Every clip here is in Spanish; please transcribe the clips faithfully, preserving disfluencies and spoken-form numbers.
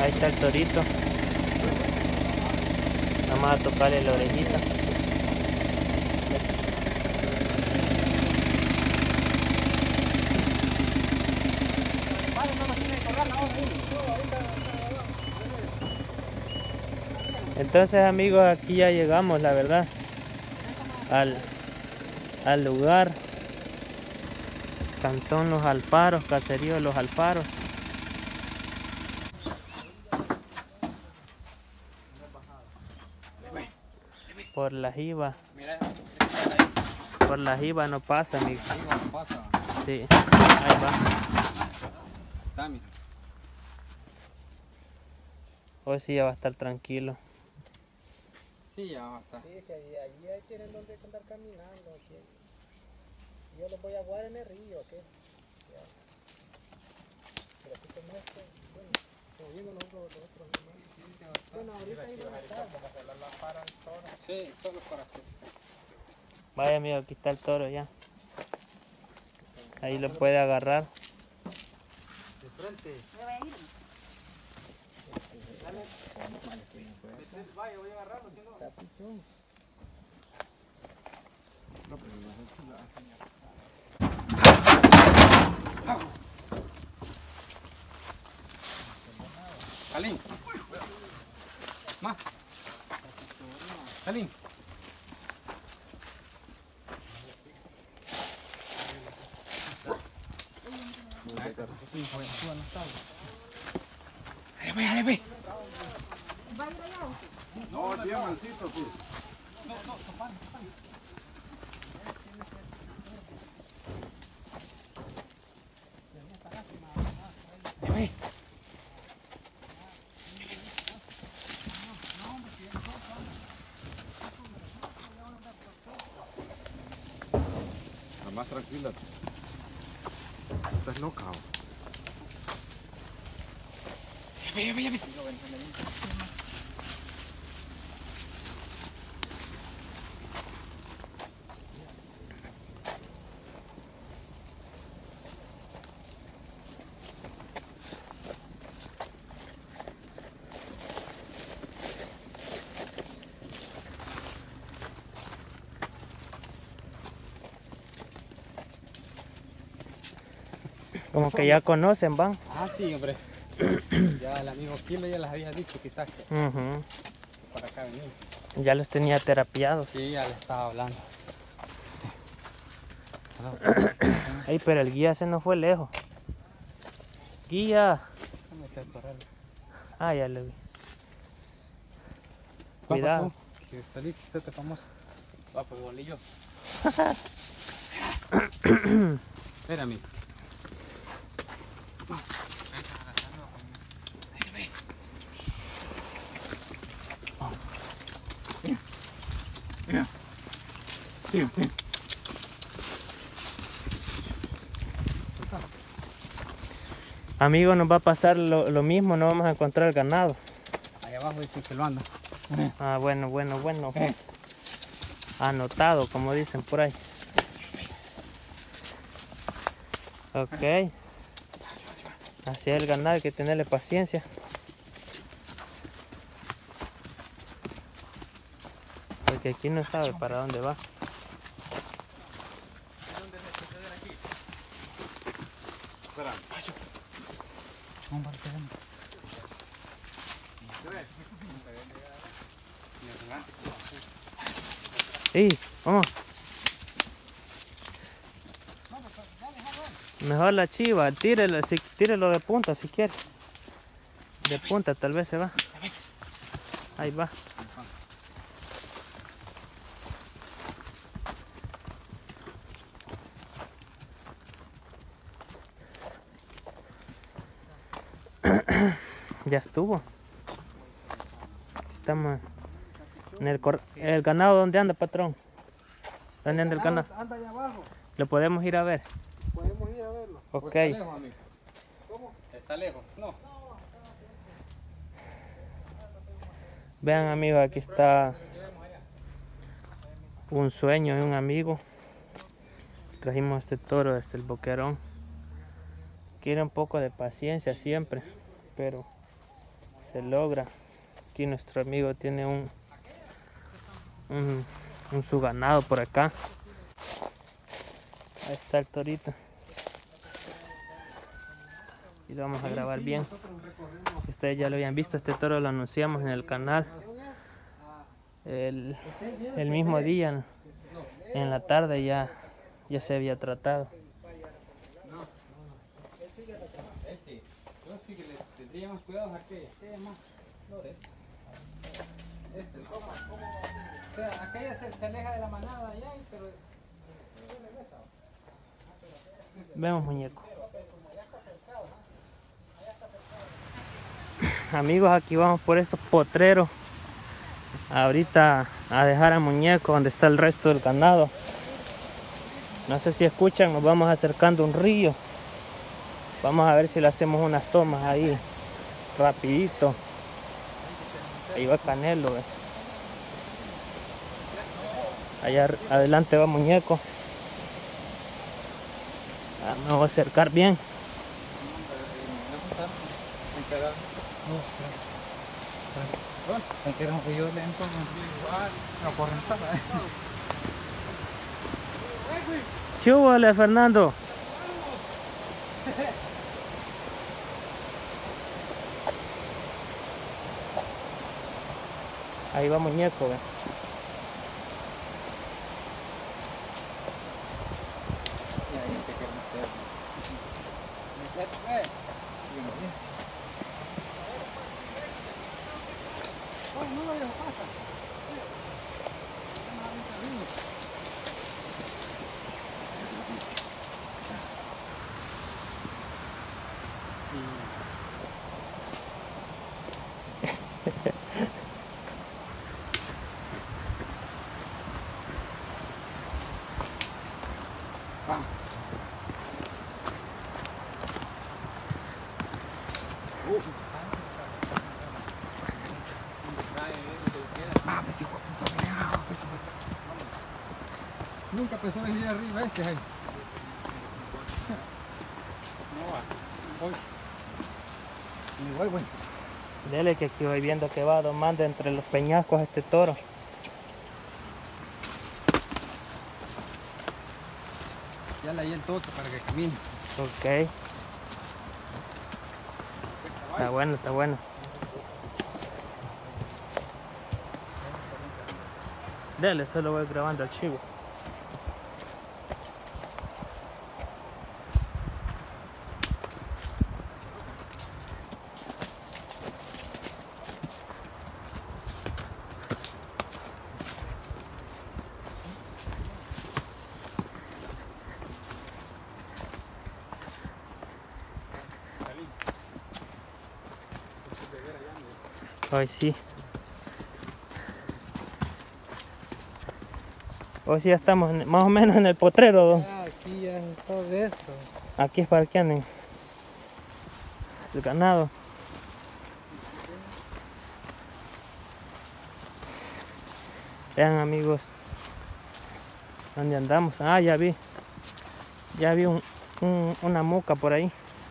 Ahí está el torito. Vamos a tocarle la orejita. Entonces, amigos, aquí ya llegamos, la verdad, al, al lugar. Cantón Los Alfaros, caserío Los Alfaros. Por la jiba. Por la jiba no pasa, amigo. No pasa. Sí, ahí va. Está, mira. Hoy sí ya va a estar tranquilo. Sí, ya va a estar. Sí, sí, allí, allí ahí tienen donde andar caminando. Aquí. Yo los voy a guardar en el río, ¿ok? Ya. Pero aquí como este, bueno, como viendo los otros, los otros animales. Bueno, ahorita ahí van a estar. Sí, solo para que. Vaya, amigo, aquí está el toro ya. Ahí lo puede agarrar. De frente. Vaya, voy a agarrarlo, si no. Está pichón. No, pero no es la Calín. Más. Calín. Dale, ve, dale, ve. No, es bien mansito, pues. No, no, topar, topar. Ve. La más tranquila. Estás loca. Ve, ve, ve, ve. Como que ya conocen, van. Ah, sí, hombre. Ya el amigo Kilo ya les había dicho quizás que Ujú. para acá venir. Ya los tenía terapiados. Sí, ya le estaba hablando. Ey, pero el guía se nos fue lejos. Guía. Déjame meter por él. Ah, ya lo vi. ¿Qué Cuidado. pasó? Que saliste, se te famoso. Va, pues bolillo. Espérame. Amigo, nos va a pasar lo, lo mismo, no vamos a encontrar el ganado. Allá abajo dicen que lo anda. Ah, bueno, bueno, bueno. Anotado, como dicen por ahí. Ok. Así es el ganado, hay que tenerle paciencia. Porque aquí no sabe para dónde va. Espera. Sí, vamos. Mejor la chiva, tírelo, si, tírelo de punta si quiere. De punta tal vez se va. Ahí va. Ya estuvo. Estamos en el, cor el ganado. ¿Dónde anda, patrón? ¿Dónde anda el ganado? Anda allá abajo. ¿Lo podemos ir a ver? Podemos ir a verlo. Ok. Está lejos, amigo. ¿Cómo? Está lejos. No. Vean, amigos, aquí está un sueño de un amigo. Trajimos este toro desde el Boquerón. Quiere un poco de paciencia siempre, pero se logra. Aquí nuestro amigo tiene un, un, un su ganado por acá. Ahí está el torito. Y lo vamos a grabar bien. Ustedes ya lo habían visto, este toro lo anunciamos en el canal el, el mismo día, en la tarde ya, ya se había tratado. Él sí. Yo sí que le tendría más cuidado a aquella. Aquella más flores. Este. O sea, aquella se, se aleja de la manada allá, pero... Vemos, muñeco. Amigos, aquí vamos por estos potreros. Ahorita a dejar a muñeco donde está el resto del ganado. No sé si escuchan, nos vamos acercando a un río. Vamos a ver si le hacemos unas tomas ahí rapidito. Ahí va Canelo, ¿ves? Allá adelante va muñeco. Ah, me voy a acercar bien. ¿Qué hubo, Fernando? Ahí va muñeco, ¿ves? Nunca pensó venir arriba este ahí. No va. Voy. Me voy, güey. Dele que aquí voy viendo que va domando entre los peñascos este toro. Ya le di el toto para que camine. Ok. Está bueno, está bueno. Dele, solo voy grabando el chivo. Hoy sí. Hoy sí ya estamos en- más o menos en el potrero, don. Ah, aquí ya es todo de esto. Aquí es para que anden el ganado. Vean, amigos, ¿dónde andamos? Ah, ya vi. Ya vi un, un- una muca por ahí.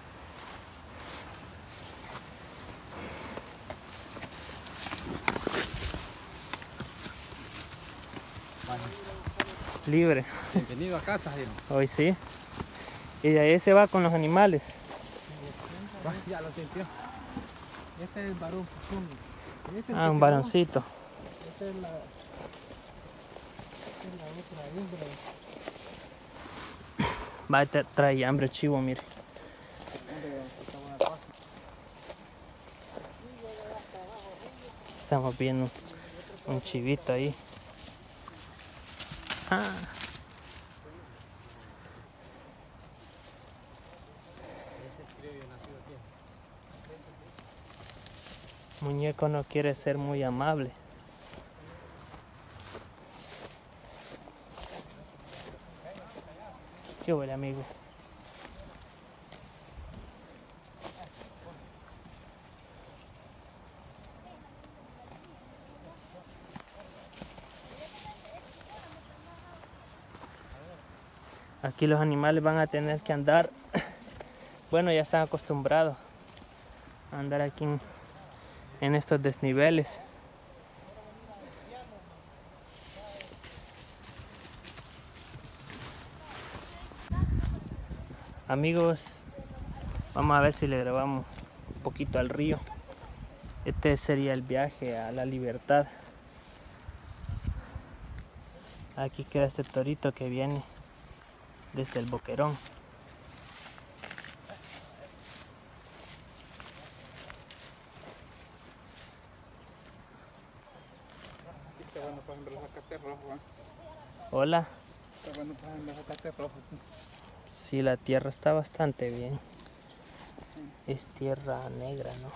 Libre. Bienvenido a casa, Jairo. Hoy sí. Y de ahí se va con los animales. Va, ya lo sintió. Este es el varón profundo. Este es el Ah, que un quedó. varoncito. Esta es la, esta es la otra hembra. Va, te trae hambre chivo, mire. Estamos viendo un chivito ahí. Ah. Muñeco no quiere ser muy amable. ¿Qué huele, amigo? Aquí los animales van a tener que andar, bueno, ya están acostumbrados a andar aquí en, en estos desniveles. Amigos, vamos a ver si le grabamos un poquito al río. Este sería el viaje a la Libertad. Aquí queda este torito que viene desde el Boquerón. Está bueno para sembrar zacate rojo, ¿eh? Hola. Está bueno para sembrar zacate rojo. Sí, la tierra está bastante bien. Es tierra negra, ¿no?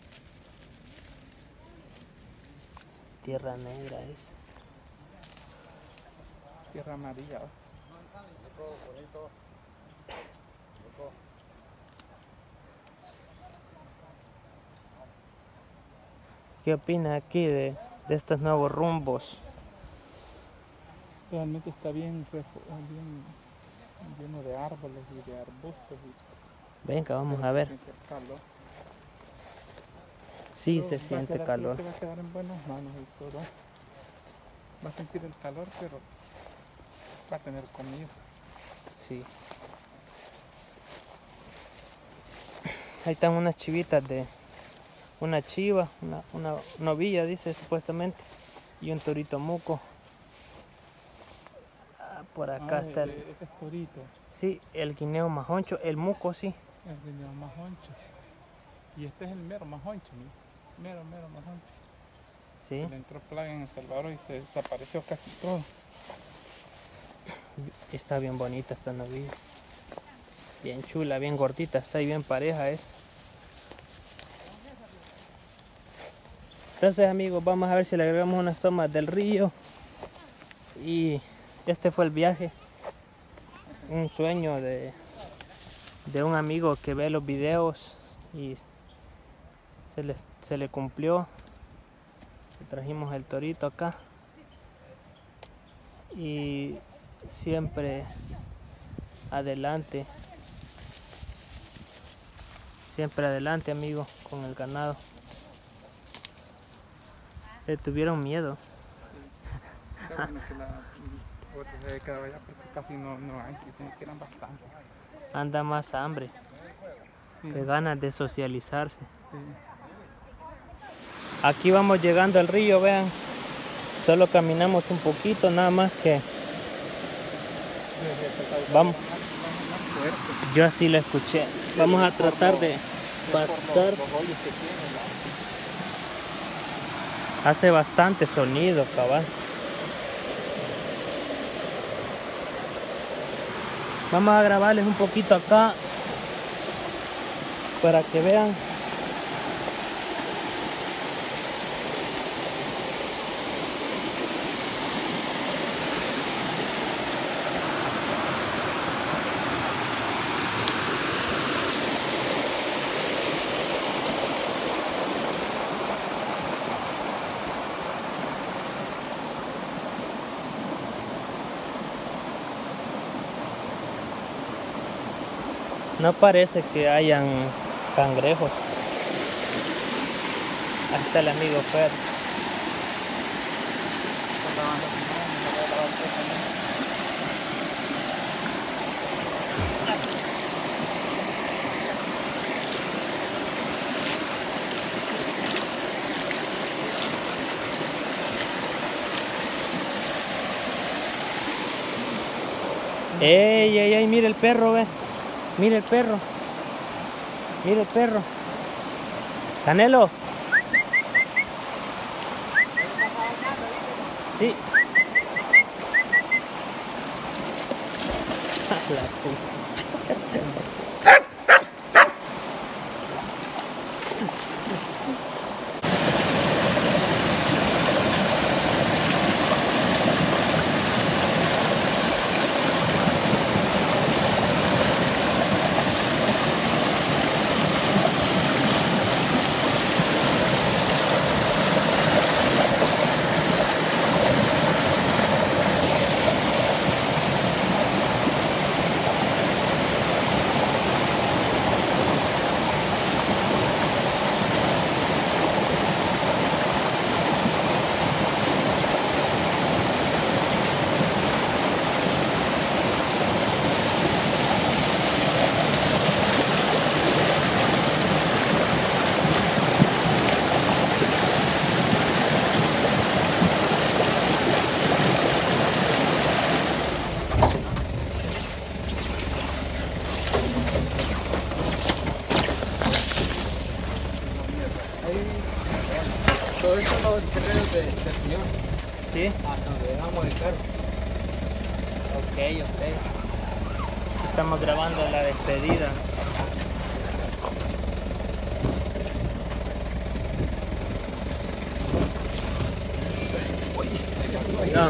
Tierra negra es. Tierra amarilla. ¿Qué opinas aquí de, de estos nuevos rumbos? Realmente está bien, bien lleno de árboles y de arbustos. Y Venga, vamos a ver. calor. Sí, Pero se va a siente quedar- calor. creo que va a quedar en buenas manos y todo. Va a sentir el calor, pero va a tener comida. Sí. Ahí están unas chivitas de una chiva, una, una novilla, dice supuestamente, y un torito muco. Ah, por acá Ah, está el, eh, Este es torito, sí, el guineo majoncho, el muco sí. el guineo más honcho. Y este es el mero más honcho, mira. Mero, mero más honcho. Sí, Le entró plaga en El Salvador y se desapareció casi todo. está bien bonita esta novilla. Bien chula, bien gordita, está ahí bien pareja es. Entonces amigos, vamos a ver si le agregamos unas tomas del río. Y este fue el viaje. Un sueño de, de un amigo que ve los videos y se le, se le cumplió. Trajimos el torito acá. Y siempre adelante. Siempre adelante amigos con el ganado. Le tuvieron miedo. Qué bueno que la otra se haya quedado allá porque casi no, no hay, que eran bastantes. Anda más hambre. Sí, De ganas de socializarse. sí. Aquí vamos llegando al río, vean. Solo caminamos un poquito, nada más que vamos. Yo así lo escuché. Vamos a tratar de pasar. Hace bastante sonido, cabal. Vamos a grabarles un poquito acá para que vean. No parece que hayan cangrejos. Ahí está el amigo Fer. Ey, ey, ey, mira el perro, ve. Mira el perro. Mira el perro. Canelo. Sí. La puta. de, del señor. ¿Sí? Hasta donde dejamos el carro. Ok, ok. Estamos grabando la despedida. No,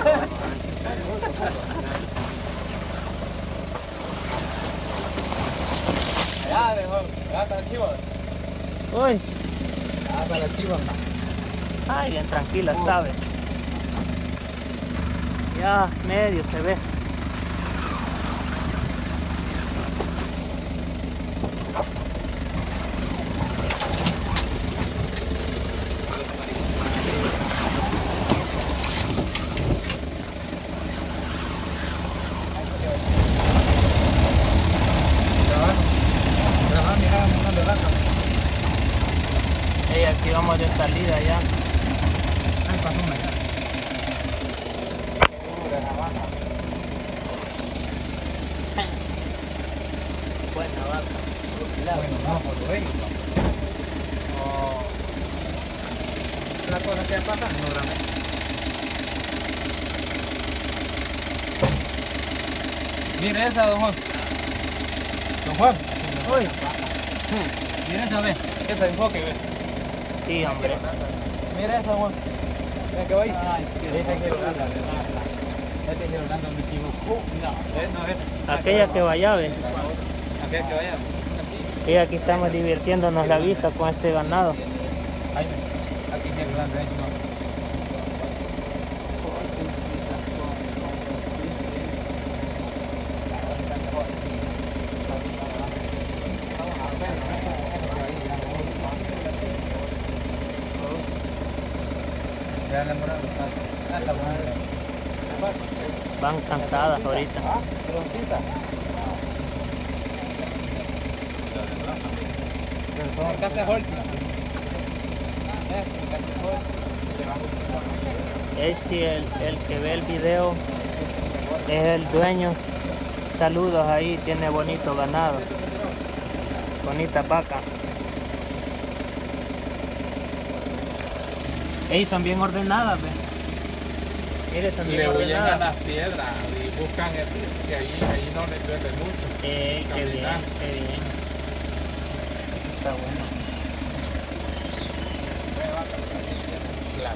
Ya, dejó. Ya está chivo. uy, Ya está la chiva. ay, bien tranquila, ¿sabes? Ya medio se ve. Grabando, mira, montando raca. Ey, aquí vamos de salida ya. Ahí pasó una ya. Buena vaca. Bueno, vamos por lo ello. Oh. La cosa que pasa, no grabé. Mire esa, don Juan. Don Juan. Uy, Mira esa, ve. Esa enfoque, ve. sí, hombre. Mira esa, Juan. Mira que va ahí. Esta quiero darla, esta quiero darla, me equivoco. Mira, no, esta. Aquella que vaya, ve. Aquella que vaya. Y aquí estamos divirtiéndonos la vista con este ganado. Ahí ve. Aquí quiero darla, ahí no. Ya la morada está. Hasta la Van cansadas ahorita. Casa Holt. Es si el, el que ve el video es el dueño. Saludos ahí, tiene bonito ganado. Bonita vaca. Ey, son bien ordenadas, ve. Mire, son bien Le huyen a ordenadas. las piedras y buscan el, que ahí, ahí no les duele mucho. Eh, qué bien, Caminar. qué bien. Eso está bueno. Claro.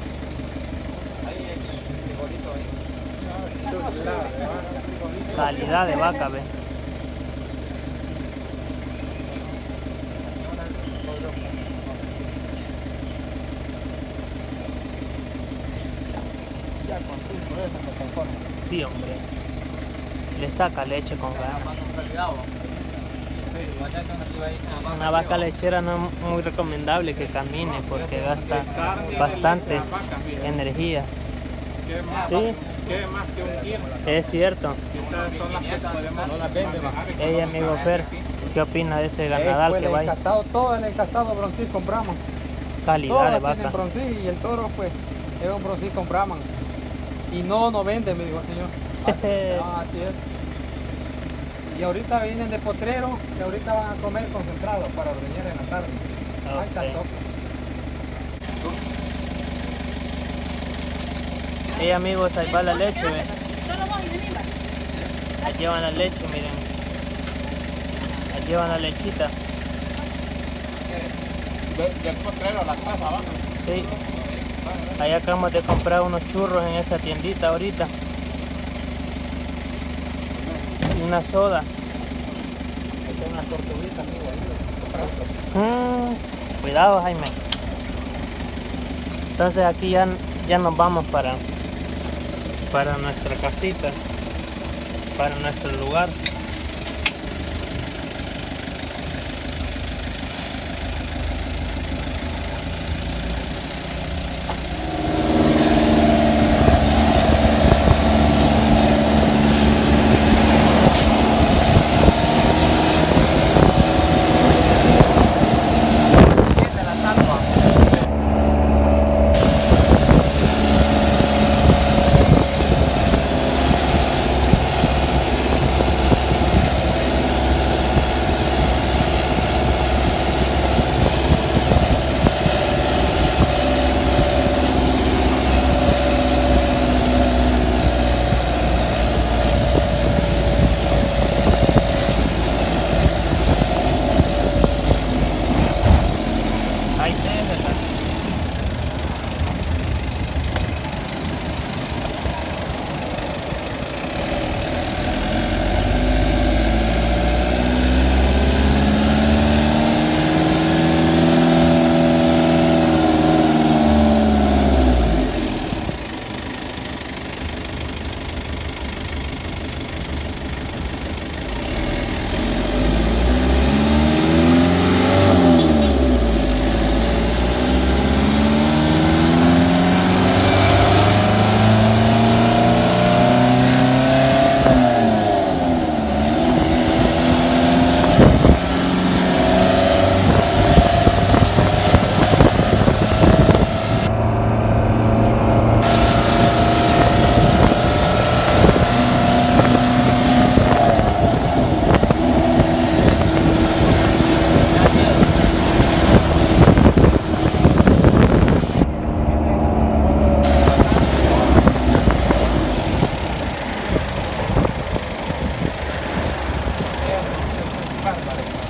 Calidad de vaca, ve. Sí, hombre. Le saca leche con ganas. Una vaca lechera no es muy recomendable que camine porque gasta bastantes energías. ¿Qué más, Sí, ¿Qué más que un kilo? es cierto. Estas son las que podemos No las vende, va. Ella, amigo Fer, ¿qué opina de ese ganadal Pues que el va ahí? encastado, todo el encastado broncí compramos. Calidad de Todas tienen vaca. broncí y el toro pues es un broncí compramos. Y no, no vende, me dijo el señor. Ah, así es. Y ahorita vienen de potrero y ahorita van a comer concentrado para ordeñar en la tarde. Ahí está Ok. todo. Hey amigos, ahí va la leche, ve. Ahí llevan la leche, miren. Ahí llevan la lechita. De- del potrero a la casa abajo. Sí. Ahí acabamos de comprar unos churros en esa tiendita ahorita. Y una soda. Esta es una tortuguita, amigo. Mm, cuidado, Jaime. Entonces aquí ya, ya nos vamos para, para nuestra casita, para nuestro lugar. bárbaro.